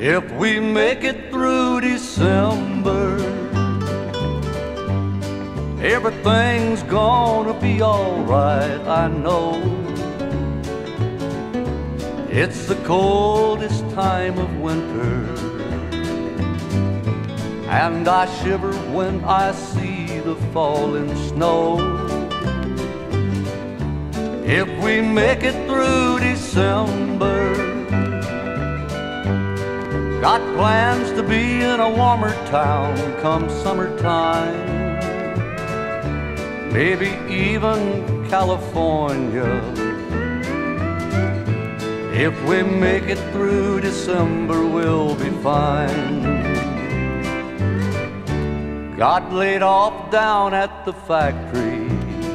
If we make it through December, everything's gonna be alright, I know. It's the coldest time of winter, and I shiver when I see the falling snow. If we make it through December, got plans to be in a warmer town come summertime, maybe even California. If we make it through December, we'll be fine. Got laid off down at the factory,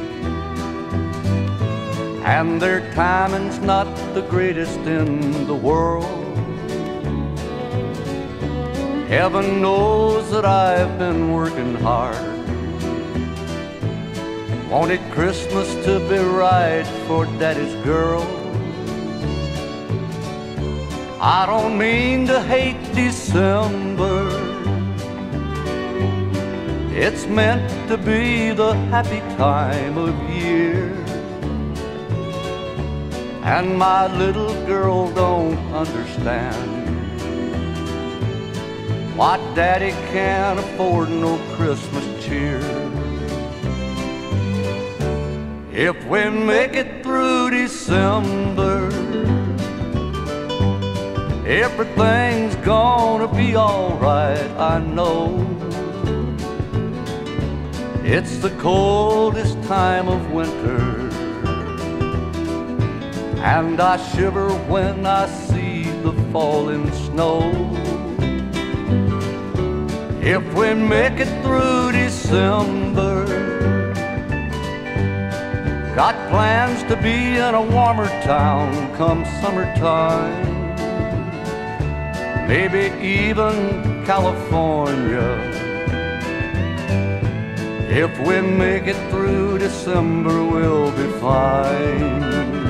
and their timing's not the greatest in the world. Heaven knows that I've been working hard. Wanted Christmas to be right for Daddy's girl. I don't mean to hate December, it's meant to be the happy time of year. And my little girl don't understand why Daddy can't afford no Christmas cheer. If we make it through December, everything's gonna be alright, I know. It's the coldest time of winter, and I shiver when I see the falling snow. If we make it through December, got plans to be in a warmer town come summertime, maybe even California. If we make it through December, we'll be fine.